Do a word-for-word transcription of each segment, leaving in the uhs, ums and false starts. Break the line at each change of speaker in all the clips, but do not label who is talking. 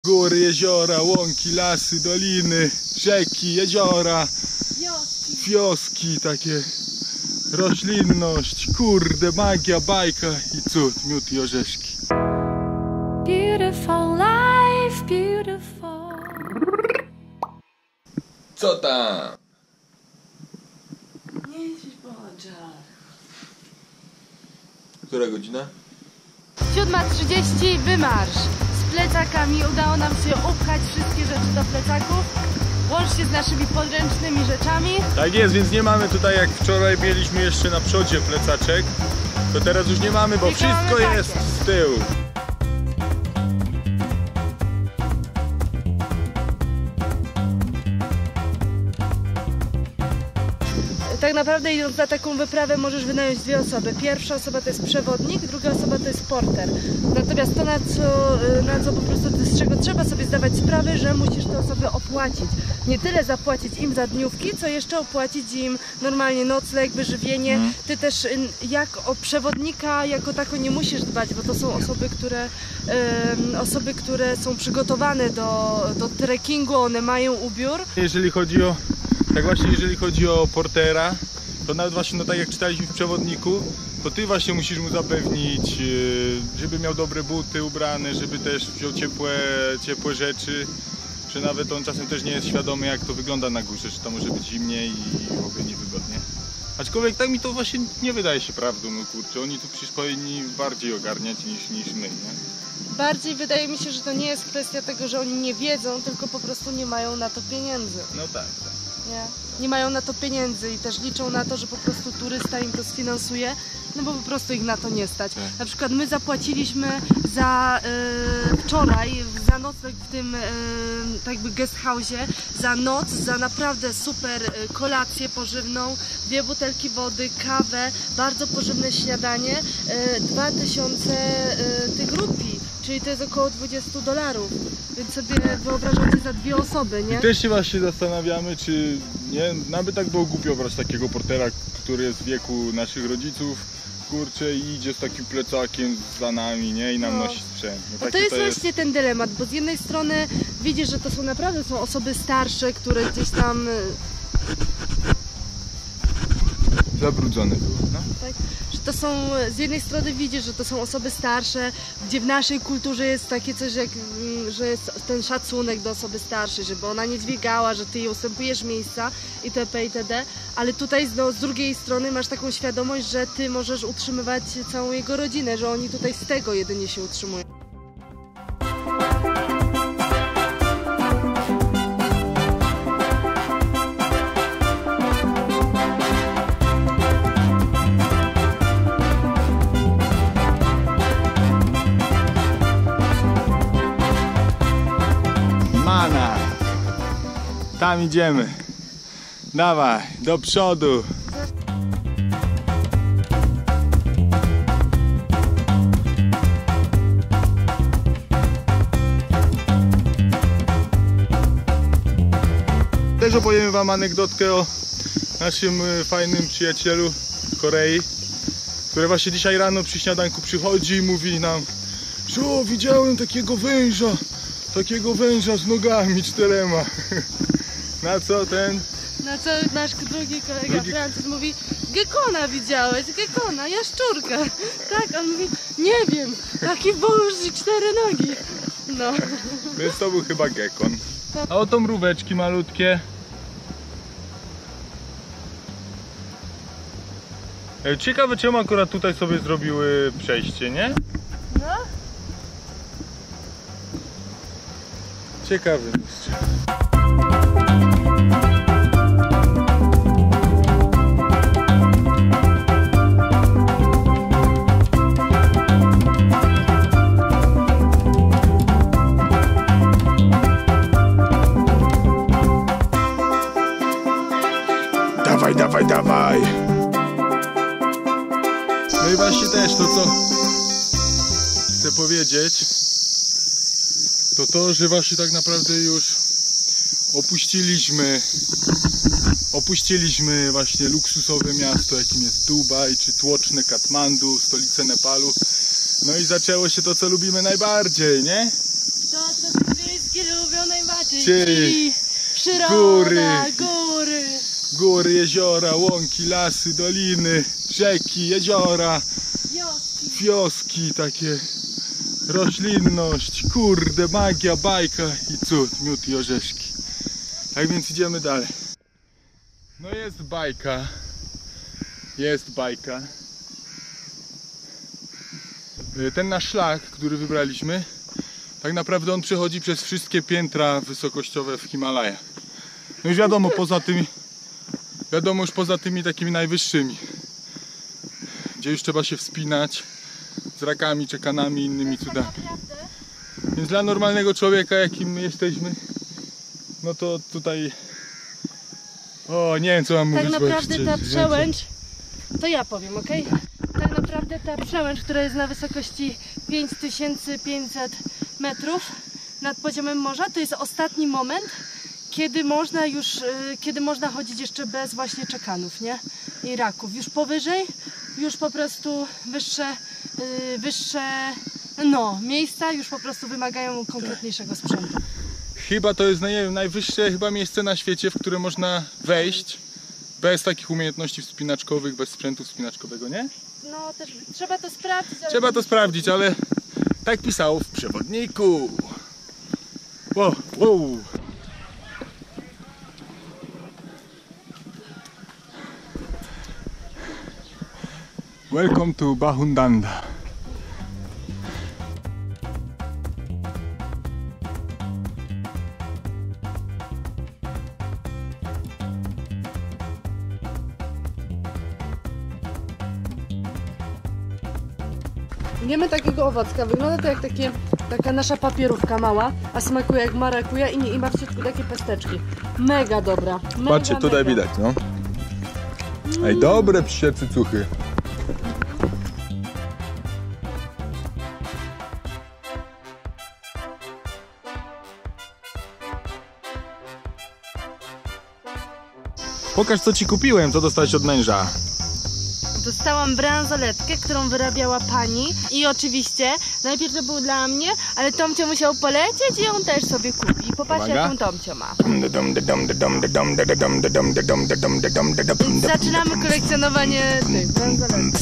Góry, jeziora, łąki, lasy, doliny, rzeki, jeziora,
wioski,
wioski takie, roślinność, kurde, magia, bajka i cud, miód i orzeszki.
Beautiful life, beautiful.
Co tam?
Nie śpisz po oczach.
Która godzina?
siódma trzydzieści, wymarsz. Z plecakami udało nam się upchać wszystkie rzeczy do plecaków. Łącznie z naszymi podręcznymi rzeczami.
Tak jest, więc nie mamy tutaj, jak wczoraj mieliśmy jeszcze na przodzie plecaczek, to teraz już nie mamy, bo
Tylko
wszystko
mamy
jest
takie.
z tyłu.
Tak naprawdę idąc na taką wyprawę możesz wynająć dwie osoby. Pierwsza osoba to jest przewodnik, druga osoba to jest porter. Natomiast to, na co, na co po prostu, z czego trzeba sobie zdawać sprawę, że musisz te osoby opłacić. Nie tyle zapłacić im za dniówki, co jeszcze opłacić im normalnie nocleg, wyżywienie.
Mhm.
Ty też jak o przewodnika jako tako nie musisz dbać, bo to są osoby, które, um, osoby, które są przygotowane do, do trekkingu, one mają ubiór.
Jeżeli chodzi o, tak właśnie jeżeli chodzi o portera, to nawet właśnie, no tak jak czytaliśmy w przewodniku, to ty właśnie musisz mu zapewnić, żeby miał dobre buty ubrane, żeby też wziął ciepłe, ciepłe rzeczy, że nawet on czasem też nie jest świadomy, jak to wygląda na górze, czy to może być zimniej i w ogóle niewygodnie. Aczkolwiek tak mi to właśnie nie wydaje się prawdą, no kurczę, oni tu przecież powinni bardziej ogarniać niż, niż my, nie?
Bardziej wydaje mi się, że to nie jest kwestia tego, że oni nie wiedzą, tylko po prostu nie mają na to pieniędzy.
No tak, tak.
Nie? Nie mają na to pieniędzy i też liczą na to, że po prostu turysta im to sfinansuje, no bo po prostu ich na to nie stać.
Tak.
Na przykład my zapłaciliśmy za yy, wczoraj, za nocleg w tym yy, tak jakby guest house'ie, za noc, za naprawdę super yy, kolację pożywną, dwie butelki wody, kawę, bardzo pożywne śniadanie, yy, dwa tysiące yy, tych rupii, czyli to jest około dwadzieścia dolarów, więc sobie wyobrażacie za dwie osoby, nie?
I też się właśnie zastanawiamy, czy nie, nawet tak było głupio brać takiego portera, który jest w wieku naszych rodziców, kurczę, i idzie z takim plecakiem za nami, nie? I nam
No.
nosi sprzęt. No,
No
takie
to jest
to jest
właśnie ten dylemat, bo z jednej strony widzisz, że to są naprawdę są osoby starsze, które gdzieś tam,
zabrudzone było, no.
tak, że to są, z jednej strony widzisz, że to są osoby starsze, gdzie w naszej kulturze jest takie coś, jak, mm, że jest ten szacunek do osoby starszej, żeby ona nie dźwigała, że ty jej ustępujesz miejsca itp. itd. Ale tutaj no, z drugiej strony masz taką świadomość, że ty możesz utrzymywać całą jego rodzinę, że oni tutaj z tego jedynie się utrzymują.
Mana! Tam idziemy. Dawaj, do przodu. Też opowiemy wam anegdotkę o naszym fajnym przyjacielu Korei, który właśnie dzisiaj rano przy śniadanku przychodzi i mówi nam, że o, widziałem takiego węża, takiego węża z nogami czterema. Na co ten?
Na co nasz drugi kolega
Drugi...
Francuz mówi, gekona widziałeś, gekona, jaszczurkę. Tak, on mówi, nie wiem, taki wąż i cztery nogi. No.
Więc to był chyba gekon. A oto mróweczki malutkie. Ciekawe, czemu akurat tutaj sobie zrobiły przejście, nie?
No.
Ciekawy mistrz. Dawaj, dawaj, dawaj. No i właśnie też to, co chcę powiedzieć, to to, że właśnie tak naprawdę już opuściliśmy opuściliśmy właśnie luksusowe miasto, jakim jest Dubaj, czy tłoczne Katmandu, stolicę Nepalu. No i zaczęło się to, co lubimy najbardziej, nie?
To, co ty Dzieciaki lubią najbardziej
Czyli
przyroda,
góry.
góry.
Góry, jeziora, łąki, lasy, doliny, rzeki, jeziora,
Wioski.
wioski, takie roślinność, kurde, magia, bajka i cud, miód i orzeszki. Tak więc idziemy dalej. No jest bajka, jest bajka. Ten nasz szlak, który wybraliśmy, tak naprawdę on przechodzi przez wszystkie piętra wysokościowe w Himalajach. No i wiadomo, poza tymi, wiadomo już poza tymi takimi najwyższymi, gdzie już trzeba się wspinać z rakami, czekanami i innymi cudami. Więc dla normalnego człowieka, jakim my jesteśmy, no to tutaj... O, nie wiem co mam
Tak
mówić. bo
naprawdę
jeszcze
ta
więcej.
przełęcz, to ja powiem, ok? Tak naprawdę ta przełęcz, która jest na wysokości pięć tysięcy pięćset metrów nad poziomem morza, to jest ostatni moment, kiedy można już, y, kiedy można chodzić jeszcze bez właśnie czekanów, nie? I raków. Już powyżej, już po prostu wyższe, y, wyższe, no, miejsca już po prostu wymagają konkretniejszego sprzętu.
Chyba to jest nie wiem, najwyższe chyba miejsce na świecie, w które można wejść bez takich umiejętności wspinaczkowych, bez sprzętu wspinaczkowego, nie?
No, też trzeba to sprawdzić. Ale
Trzeba to sprawdzić, ale tak pisało w przewodniku. Wow, wow. Welcome to Bahundanda.
Jemy takiego owocka, wygląda to jak takie, taka nasza papierówka mała, a smakuje jak marakuja i, nie, i ma w środku takie pesteczki. Mega dobra. Mega,
Patrzcie, tutaj
mega.
widać, no. Ej, dobre psie cycuchy. Pokaż co ci kupiłem, co dostałeś od męża.
Dostałam bransoletkę, którą wyrabiała pani i oczywiście najpierw to był dla mnie, ale Tomcio musiał polecieć i on też sobie kupi. Popatrzcie, jaką Tomcio ma. Więc zaczynamy kolekcjonowanie tych bransoletek.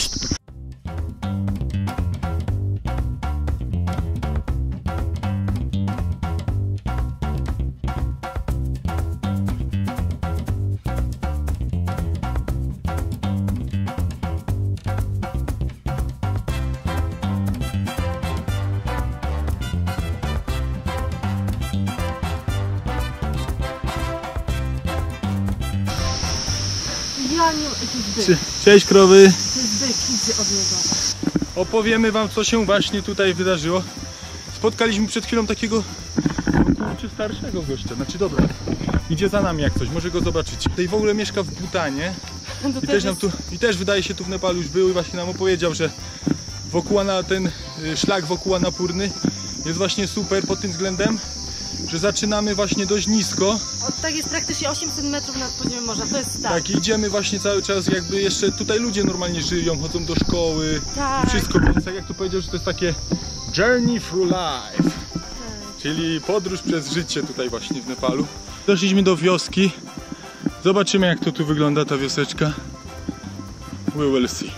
Ja nie... To jest byk.
Cześć krowy.
To jest byk, idźcie od niego.
Opowiemy wam co się właśnie tutaj wydarzyło. Spotkaliśmy przed chwilą takiego kurczę starszego gościa, znaczy dobra, idzie za nami jak coś, może go zobaczycie. Tutaj w ogóle mieszka w Bhutanie
To
i też, nam tu, i też wydaje się tu w Nepalu już był i właśnie nam opowiedział, że wokół na ten y, szlak wokół Annapurny jest właśnie super pod tym względem, że zaczynamy właśnie dość nisko.
Od, tak jest praktycznie osiemset metrów nad poziomem morza, to jest tak.
Tak, i idziemy właśnie cały czas jakby jeszcze tutaj ludzie normalnie żyją, chodzą do szkoły,
Tak.
i wszystko, więc tak jak tu powiedział, że to jest takie journey through life, czyli podróż przez życie tutaj właśnie w Nepalu. Doszliśmy do wioski, zobaczymy jak to tu wygląda ta wioseczka. We will see.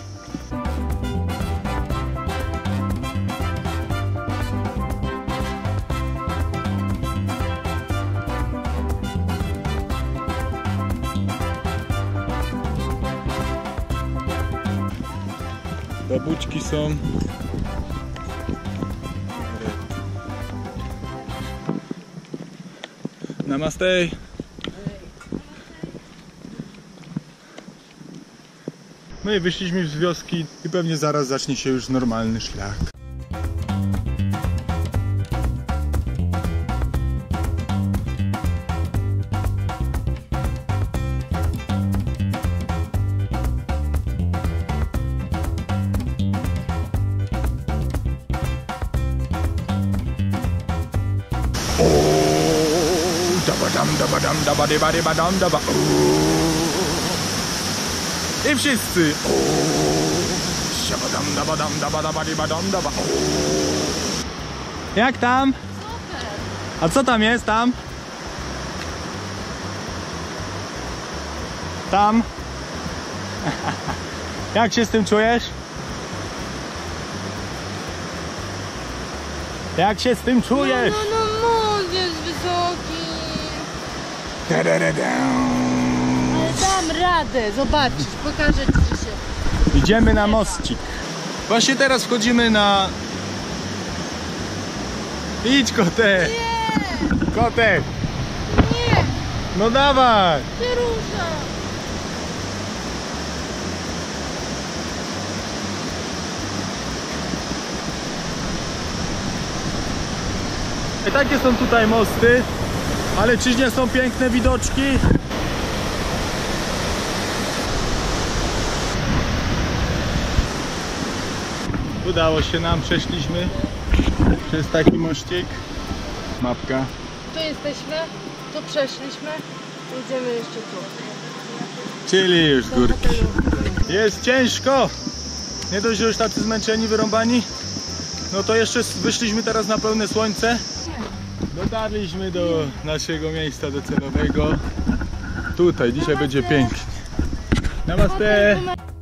Babućki są. Namaste. No i wyszliśmy z wioski i pewnie zaraz zacznie się już normalny szlak. I wszyscy. Jak tam? A co tam jest? Tam? Tam? Jak się z tym czujesz? Jak się z tym czujesz?
No, no, most jest wysoki. Ale dam radę, zobaczysz, pokażę ci się.
Idziemy na moscik. Właśnie teraz wchodzimy na... Idź, kotek!
Nie,
Kotek!
nie,
No dawaj!
się rusza.
I takie są tutaj mosty, ale czyż nie są piękne widoczki? Udało się nam, przeszliśmy przez taki mościk. Mapka.
Tu jesteśmy, tu przeszliśmy, idziemy jeszcze tu.
Czyli już z
Do
górki.
hotelu.
Jest ciężko! Nie dość, że już tacy zmęczeni, wyrąbani. No to jeszcze wyszliśmy teraz na pełne słońce. Dotarliśmy do naszego miejsca docelowego. Tutaj dzisiaj będzie pięknie. Namaste!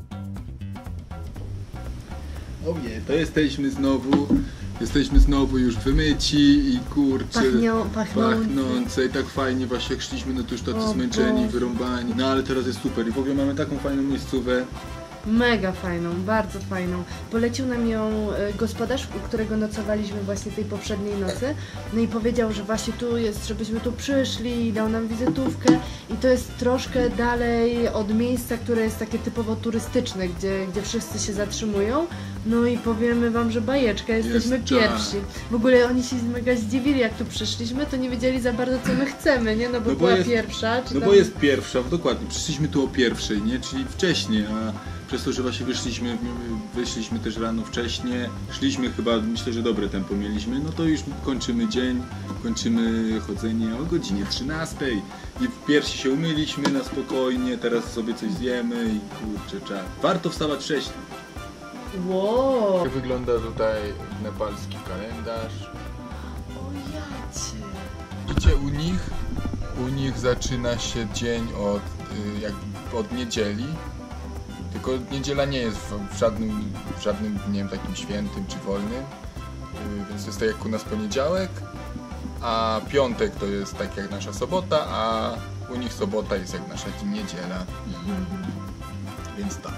Oje, to jesteśmy znowu. Jesteśmy znowu już wymyci i kurczę,
Pachnią, pachnące.
pachnące i tak fajnie właśnie jak szliśmy, no to już tacy
O
zmęczeni,
Boże.
wyrąbani. No ale teraz jest super i w ogóle mamy taką fajną miejscówę.
Mega fajną, bardzo fajną. Polecił nam ją e, gospodarz, u którego nocowaliśmy właśnie tej poprzedniej nocy. No i powiedział, że właśnie tu jest, żebyśmy tu przyszli, dał nam wizytówkę i to jest troszkę dalej od miejsca, które jest takie typowo turystyczne, gdzie, gdzie wszyscy się zatrzymują. No i powiemy wam, że bajeczka, jesteśmy
Jest
pierwsi. W ogóle oni się mega zdziwili, jak tu przyszliśmy, to nie wiedzieli za bardzo, co my chcemy, nie? No bo,
No bo
była
jest-
pierwsza. Czy
No
tam...
bo jest pierwsza, dokładnie, przyszliśmy tu o pierwszej, nie? Czyli wcześniej, a przez to, że właśnie wyszliśmy, wyszliśmy też rano wcześnie, szliśmy chyba, myślę, że dobre tempo mieliśmy, no to już kończymy dzień, kończymy chodzenie o godzinie trzynastej i w piersi się umyliśmy na spokojnie, teraz sobie coś zjemy i kurczę, czas. Warto wstawać wcześniej.
Wow!
Jak wygląda tutaj nepalski kalendarz?
O jacie!
Widzicie, u nich, u nich zaczyna się dzień od, y, jak, od niedzieli, tylko niedziela nie jest w, w, żadnym, w żadnym dniem takim świętym czy wolnym, y, więc jest to jak u nas poniedziałek, a piątek to jest tak jak nasza sobota, a u nich sobota jest jak nasza niedziela, więc tak.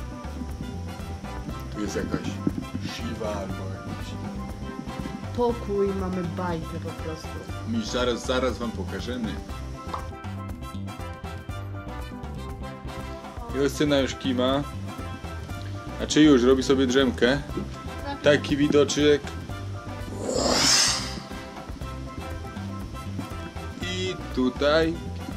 Tu jest jakaś Shiva albo jakiś...
Pokój, mamy bajkę po prostu.
Mi zaraz, zaraz wam pokażemy. Justyna już kima. A czy już robi sobie drzemkę? Taki widoczek. I tutaj.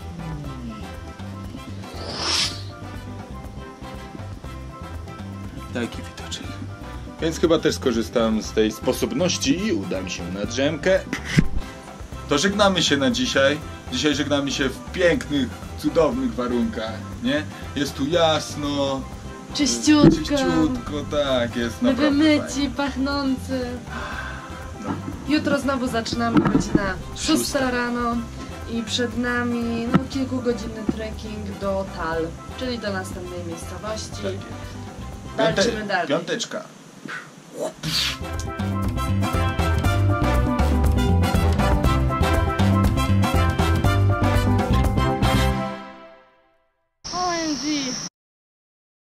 Taki widoczek. Więc chyba też skorzystam z tej sposobności i udam się na drzemkę. To żegnamy się na dzisiaj. Dzisiaj żegnamy się w pięknych, cudownych warunkach, nie? Jest tu jasno,
Czyściutko,
czyściutko, tak, jest
my
naprawdę
wymyci,
fajnie.
pachnący. Jutro znowu zaczynamy godzina szósta rano i przed nami no, kilkugodzinny trekking do Tal, czyli do następnej miejscowości.
Tak jest.
Walczymy
Piąte-
dalej.
Piąteczka.
O M G!